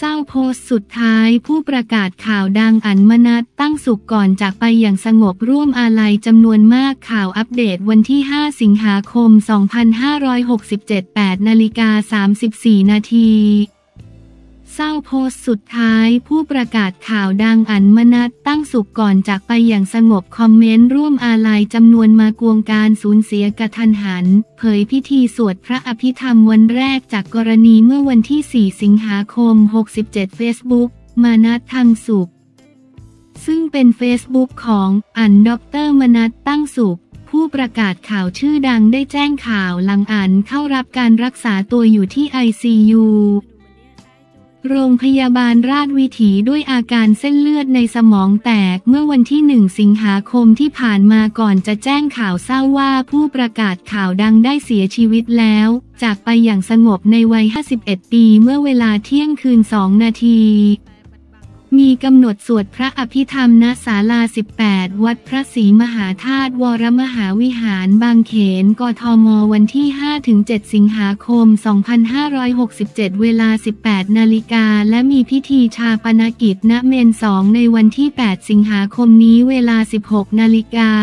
เศร้าโพสต์สุดท้ายผู้ประกาศข่าวดังอั๋นมนัสตั้งสุขก่อนจากไปอย่างสงบร่วมอาลัยจำนวนมากข่าวอัปเดตวันที่ 5 สิงหาคม 2567 8:34 นาทีเศร้าโพสต์สุดท้ายผู้ประกาศข่าวดังอั๋นมนัสตั้งสุขก่อนจากไปอย่างสงบคอมเมนต์ร่วมอาลัยจำนวนมากวงการสูญเสียกะทันหันเผยพิธีสวดพระอภิธรรมวันแรกจากกรณีเมื่อวันที่ 4 สิงหาคม 67 Facebook มนัสทังสุขซึ่งเป็นเฟซบุ๊กของอั๋นดร.มนัสตั้งสุขผู้ประกาศข่าวชื่อดังได้แจ้งข่าวหลังอั๋นเข้ารับการรักษาตัวอยู่ที่ ICUโรงพยาบาลราชวิถีด้วยอาการเส้นเลือดในสมองแตกเมื่อวันที่ 1 สิงหาคมที่ผ่านมาก่อนจะแจ้งข่าวเศร้าว่าผู้ประกาศข่าวดังได้เสียชีวิตแล้วจากไปอย่างสงบในวัย 51 ปีเมื่อเวลาเที่ยงคืน 2 นาทีมีกำหนดสวดพระอภิธรรมณศาลา 18 วัดพระศรีมหาธาตุวรมหาวิหารบางเขนกทม.วันที่ 5-7 สิงหาคม 2567 เวลา 18 นาฬิกาและมีพิธีชาปนกิจณเมน 2 ในวันที่ 8 สิงหาคมนี้เวลา 16 นาฬิกา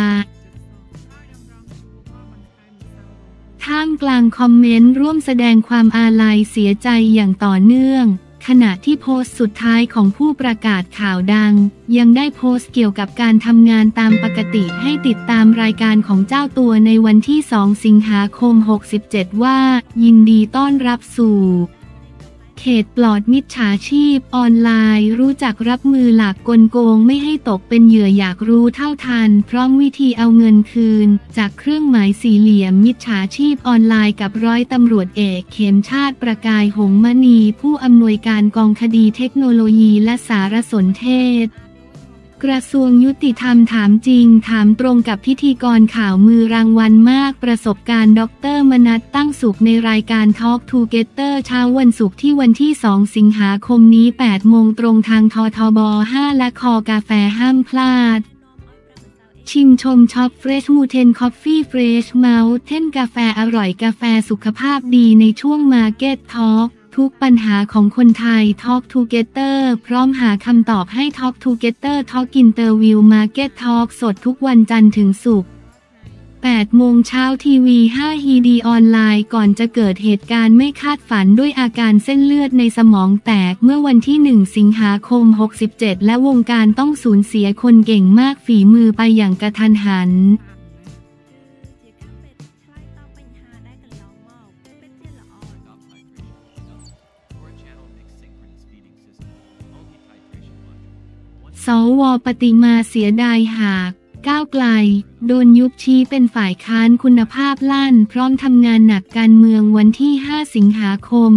ท่ามกลางคอมเมนต์ร่วมแสดงความอาลัยเสียใจอย่างต่อเนื่องขณะที่โพสต์สุดท้ายของผู้ประกาศข่าวดังยังได้โพสต์เกี่ยวกับการทำงานตามปกติให้ติดตามรายการของเจ้าตัวในวันที่ 2 สิงหาคม 67 ว่ายินดีต้อนรับสู่เขตปลอดมิจฉาชีพออนไลน์รู้จักรับมือหลากกลโกงไม่ให้ตกเป็นเหยื่ออยากรู้เท่าทันพร้อมวิธีเอาเงินคืนจากเครื่องหมายสี่เหลี่ยมมิจฉาชีพออนไลน์กับร้อยตำรวจเอกเขมชาติประกายหงส์มณีผู้อำนวยการกองคดีเทคโนโลยีและสารสนเทศกระทรวงยุติธรรมถามจริงถามตรงกับพิธีกรข่าวมือรางวัลมากประสบการณ์ดร.มนัสตั้งสุขในรายการ Talk Together เช้าวันศุกร์ที่วันที่ 2 สิงหาคมนี้ 8 โมงตรงทางททบ. 5 และคอกาแฟห้ามพลาดชิมชมช็อปเฟรชมูเทนคอฟฟี่เฟรชเมาส์เทนกาแฟอร่อยกาแฟสุขภาพดีในช่วงมาร์เก็ตทอล์กทุกปัญหาของคนไทย Talk Together พร้อมหาคำตอบให้ Talk Together Talk Interview Market Talk สดทุกวันจันทร์ถึงศุกร์ 8 โมงเช้าทีวี5 HD ออนไลน์ก่อนจะเกิดเหตุการณ์ไม่คาดฝันด้วยอาการเส้นเลือดในสมองแตกเมื่อวันที่ 1 สิงหาคม 67 และวงการต้องสูญเสียคนเก่งมากฝีมือไปอย่างกระทันหันสว.ปฏิมาเสียดายหากก้าวไกลโดนยุบชี้เป็นฝ่ายค้านคุณภาพลั่นพร้อมทำงานหนักการเมืองวันที่ 5 สิงหาคม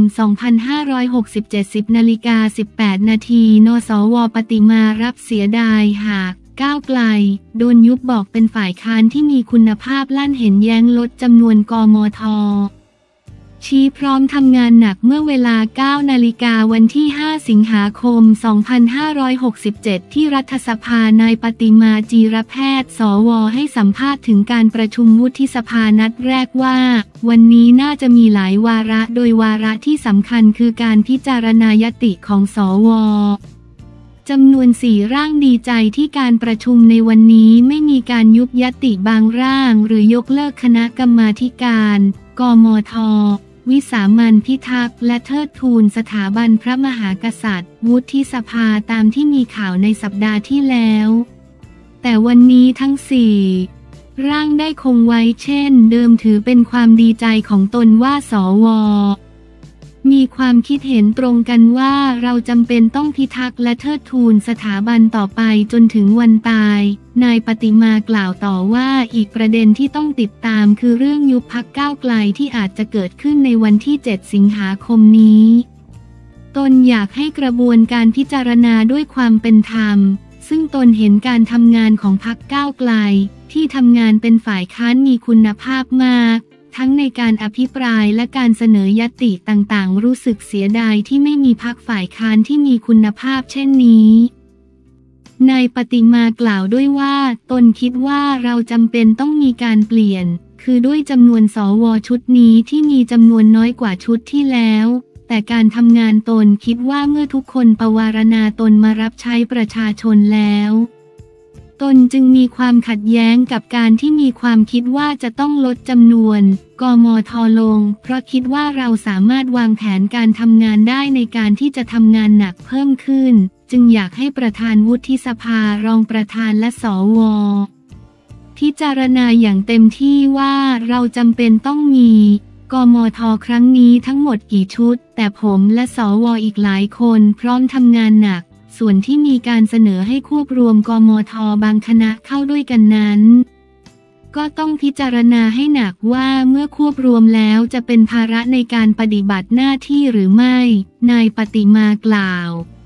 2567 10:18 นาทีนสว.ปฏิมารับเสียดายหากก้าวไกลโดนยุบบอกเป็นฝ่ายค้านที่มีคุณภาพลั่นเห็นแย้งลดจำนวนกมท.ชี้พร้อมทำงานหนักเมื่อเวลา 9 นาฬิกาวันที่ 5 สิงหาคม 2567 ที่รัฐสภานายปฏิมาจีรแพทย์สว.ให้สัมภาษณ์ถึงการประชุมวุฒิสภานัดแรกว่าวันนี้น่าจะมีหลายวาระโดยวาระที่สำคัญคือการพิจารณายติของสว.จำนวน 4 ร่างดีใจที่การประชุมในวันนี้ไม่มีการยุบยติบางร่างหรือยกเลิกคณะกรรมาธิการกมท.วิสามัญพิทักษ์และเทิดทูนสถาบันพระมหากษัตริย์วุฒิสภาตามที่มีข่าวในสัปดาห์ที่แล้วแต่วันนี้ทั้ง 4 ร่างได้คงไว้เช่นเดิมถือเป็นความดีใจของตนว่าสว.มีความคิดเห็นตรงกันว่าเราจำเป็นต้องพิทักษ์และเทิดทูนสถาบันต่อไปจนถึงวันตายนายปฏิมากล่าวต่อว่าอีกประเด็นที่ต้องติดตามคือเรื่องยุบพรรคก้าวไกลที่อาจจะเกิดขึ้นในวันที่ 7 สิงหาคมนี้ตนอยากให้กระบวนการพิจารณาด้วยความเป็นธรรมซึ่งตนเห็นการทำงานของพรรคก้าวไกลที่ทำงานเป็นฝ่ายค้านมีคุณภาพมากทั้งในการอภิปรายและการเสนอยติต่างๆรู้สึกเสียดายที่ไม่มีพรรคฝ่ายค้านที่มีคุณภาพเช่นนี้นายปฏิมากล่าวด้วยว่าตนคิดว่าเราจำเป็นต้องมีการเปลี่ยนคือด้วยจำนวนสว.ชุดนี้ที่มีจำนวนน้อยกว่าชุดที่แล้วแต่การทำงานตนคิดว่าเมื่อทุกคนปวารณาตนมารับใช้ประชาชนแล้วตนจึงมีความขัดแย้งกับการที่มีความคิดว่าจะต้องลดจำนวนกมท.ลงเพราะคิดว่าเราสามารถวางแผนการทำงานได้ในการที่จะทำงานหนักเพิ่มขึ้นจึงอยากให้ประธานวุฒิสภารองประธานและสว.พิจารณาอย่างเต็มที่ว่าเราจำเป็นต้องมีกมท.ครั้งนี้ทั้งหมดกี่ชุดแต่ผมและสว.อีกหลายคนพร้อมทำงานหนักส่วนที่มีการเสนอให้ควบรวมกมท.บางคณะเข้าด้วยกันนั้นก็ต้องพิจารณาให้หนักว่าเมื่อควบรวมแล้วจะเป็นภาระในการปฏิบัติหน้าที่หรือไม่นายปฏิมากล่าว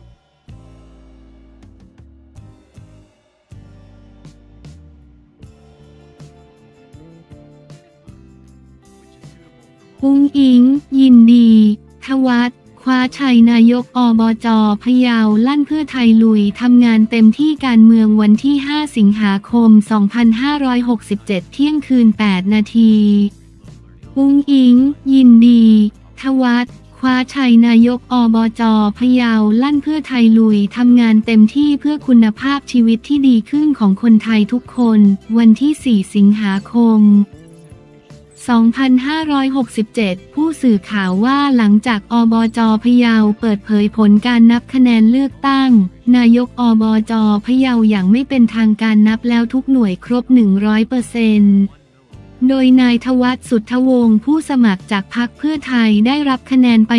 อุ้งอิงยินดีทวัฒน์คว้าชัยนายกอบจ.พะเยาลั่นเพื่อไทยลุยทำงานเต็มที่การเมืองวันที่ 5 สิงหาคม 2567 เที่ยงคืน 8 นาทีอุ้งอิงยินดีทวัฒน์คว้าชัยนายกอบจ.พะเยาลั่นเพื่อไทยลุยทำงานเต็มที่เพื่อคุณภาพชีวิตที่ดีขึ้นของคนไทยทุกคนวันที่ 4 สิงหาคม2567 ผู้สื่อข่าวว่าหลังจากอบจ.พะเยาเปิดเผยผลการนับคะแนนเลือกตั้งนายกอบจ.พะเยาอย่างไม่เป็นทางการนับแล้วทุกหน่วยครบ 100%โดยนายทวัฒน์สุทธวงศ์ผู้สมัครจากพรรคเพื่อไทยได้รับคะแนนไป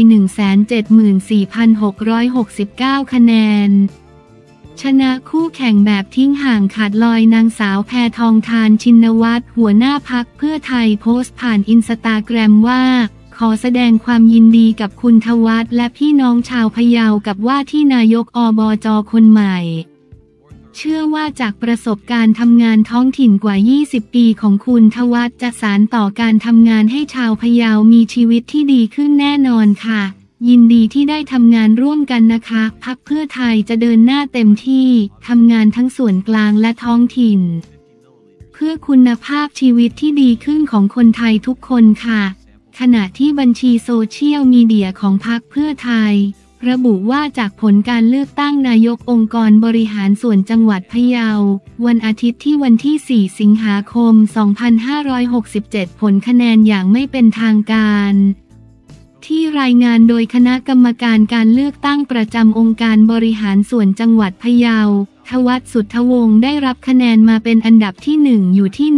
174,669 คะแนนชนะคู่แข่งแบบทิ้งห่างขาดลอยนางสาวแพทองธารชินวัตรหัวหน้าพรรคเพื่อไทยโพสต์ผ่านอินสตาแกรมว่าขอแสดงความยินดีกับคุณทวัฒน์และพี่น้องชาวพะเยากับว่าที่นายกอบจ.คนใหม่เชื่อว่าจากประสบการณ์ทำงานท้องถิ่นกว่า 20 ปีของคุณทวัฒน์จะสานต่อการทำงานให้ชาวพะเยามีชีวิตที่ดีขึ้นแน่นอนค่ะยินดีที่ได้ทำงานร่วมกันนะคะพรรคเพื่อไทยจะเดินหน้าเต็มที่ทำงานทั้งส่วนกลางและท้องถิ่นเพื่อคุณภาพชีวิตที่ดีขึ้นของคนไทยทุกคนค่ะขณะที่บัญชีโซเชียลมีเดียของพรรคเพื่อไทยระบุว่าจากผลการเลือกตั้งนายกองค์กรบริหารส่วนจังหวัดพะเยาวันอาทิตย์ที่วันที่ 4 สิงหาคม 2567 ผลคะแนนอย่างไม่เป็นทางการที่รายงานโดยคณะกรรมการการเลือกตั้งประจำองค์การบริหารส่วนจังหวัดพะเยาทวัฒน์สุทธวงศ์ได้รับคะแนนมาเป็นอันดับที่ 1 อยู่ที่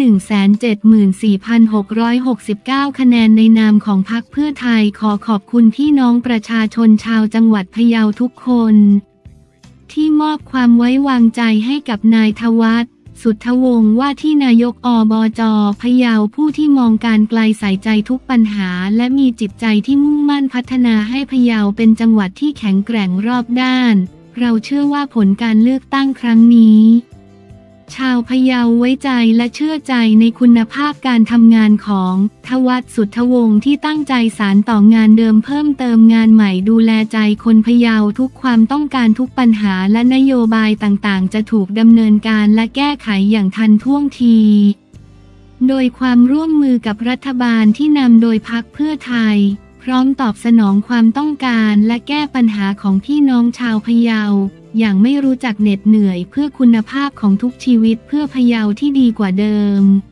174,669 คะแนนในนามของพรรคเพื่อไทยขอขอบคุณพี่น้องประชาชนชาวจังหวัดพะเยาทุกคนที่มอบความไว้วางใจให้กับนายทวัฒน์สุทธวงศ์ว่าที่นายกอบจ.พะเยาผู้ที่มองการไกลใส่ใจทุกปัญหาและมีจิตใจที่มุ่งมั่นพัฒนาให้พะเยาเป็นจังหวัดที่แข็งแกร่งรอบด้านเราเชื่อว่าผลการเลือกตั้งครั้งนี้ชาวพะเยาไว้ใจและเชื่อใจในคุณภาพการทำงานของทวัฒน์สุทธวงศ์ที่ตั้งใจสานต่องานเดิมเพิ่มเติมงานใหม่ดูแลใจคนพะเยาทุกความต้องการทุกปัญหาและนโยบายต่างๆจะถูกดำเนินการและแก้ไขอย่างทันท่วงทีโดยความร่วมมือกับรัฐบาลที่นำโดยพรรคเพื่อไทยพร้อมตอบสนองความต้องการและแก้ปัญหาของพี่น้องชาวพะเยาอย่างไม่รู้จักเหน็ดเหนื่อยเพื่อคุณภาพของทุกชีวิตเพื่อพะเยาที่ดีกว่าเดิม